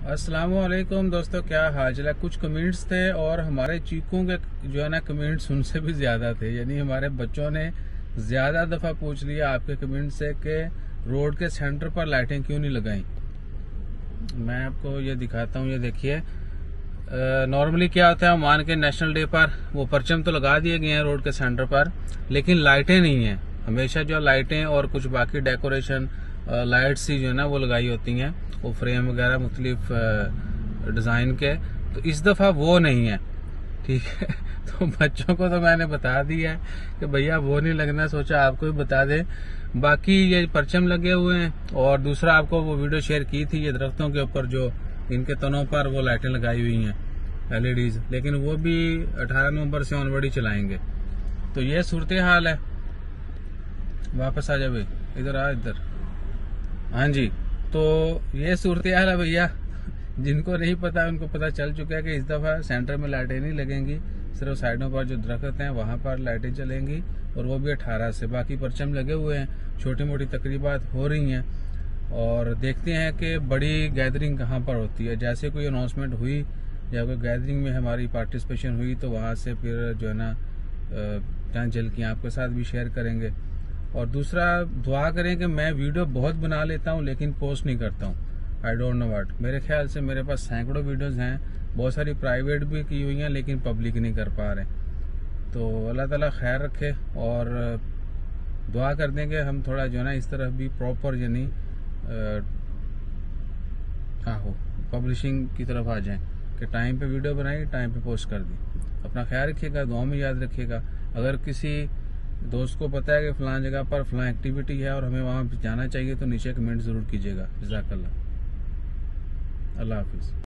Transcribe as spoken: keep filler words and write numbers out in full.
अस्सलामुअलैकुम दोस्तों, क्या हाल है। कुछ कमेंट्स थे और हमारे चीकों के जो है ना कमेंट्स उनसे भी ज्यादा थे। यानी हमारे बच्चों ने ज्यादा दफा पूछ लिया आपके कमेंट से कि रोड के सेंटर पर लाइटें क्यों नहीं लगाई। मैं आपको ये दिखाता हूँ। ये देखिए, नॉर्मली क्या होता है, मान के नेशनल डे पर वो परचम तो लगा दिए गए हैं रोड के सेंटर पर, लेकिन लाइटें नहीं है। हमेशा जो लाइटें और कुछ बाकी डेकोरेशन लाइट्स ही जो है ना वो लगाई होती हैं, वो फ्रेम वगैरह मुख्तलिफ डिजाइन के। तो इस दफा वो नहीं है, ठीक है। तो बच्चों को तो मैंने बता दिया है कि भैया वो नहीं लगना, सोचा आपको भी बता दें। बाकी ये परचम लगे हुए हैं और दूसरा आपको वो वीडियो शेयर की थी, ये दरख्तों के ऊपर जो इनके तनों पर वो लाइटें लगाई हुई हैं एलईडीज, लेकिन वो भी अठारह नवंबर से ऑनवर्ड ही चलाएंगे। तो ये सूरत हाल है। वापस आ जा भाई, इधर आ इधर। हाँ जी, तो ये सूरत हाल है भैया। जिनको नहीं पता उनको पता चल चुका है कि इस दफा सेंटर में लाइटें नहीं लगेंगी, सिर्फ साइडों पर जो दरख्त हैं वहां पर लाइटें चलेंगी, और वो भी अठारह से। बाकी परचम लगे हुए हैं, छोटी मोटी तकरीबात हो रही हैं, और देखते हैं कि बड़ी गैदरिंग कहाँ पर होती है। जैसे कोई अनाउंसमेंट हुई या कोई गैदरिंग में हमारी पार्टिसिपेशन हुई तो वहाँ से फिर जो है ना चंद झलकियाँ आपके साथ भी शेयर करेंगे। और दूसरा, दुआ करें कि मैं वीडियो बहुत बना लेता हूँ लेकिन पोस्ट नहीं करता हूँ। I don't know what. मेरे ख्याल से मेरे पास सैकड़ों वीडियोस हैं, बहुत सारी प्राइवेट भी की हुई हैं, लेकिन पब्लिक नहीं कर पा रहे। तो अल्लाह ताला खैर रखे, और दुआ कर दें कि हम थोड़ा जो है ना इस तरफ भी प्रॉपर यानी आहो पब्लिशिंग की तरफ आ जाएं कि टाइम पे वीडियो बनाई, टाइम पे पोस्ट कर दी। अपना ख्याल रखिएगा, दुआ में याद रखिएगा। अगर किसी दोस्त को पता है कि फलां जगह पर फलां एक्टिविटी है और हमें वहां जाना चाहिए तो नीचे कमेंट जरूर कीजिएगा। जज़ाकल्लाह। अल्लाह हाफिज।